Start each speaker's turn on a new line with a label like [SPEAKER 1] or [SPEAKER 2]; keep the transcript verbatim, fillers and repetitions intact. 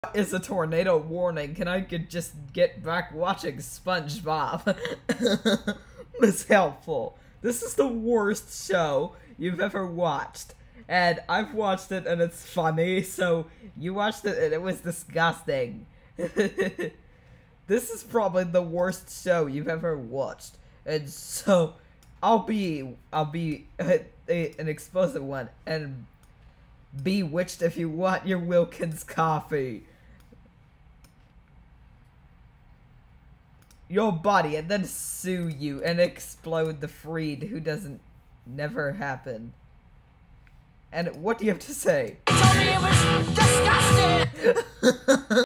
[SPEAKER 1] is a tornado warning? Can I could just get back watching SpongeBob? It's helpful. This is the worst show you've ever watched. And I've watched it and it's funny, so you watched it and it was disgusting. This is probably the worst show you've ever watched. And so, I'll be, I'll be a, a, an explosive one. And bewitched if you want your Wilkins coffee. Your body, and then sue you and explode the freed who doesn't never happen. And what do you have to say?
[SPEAKER 2] He told me it was disgusting!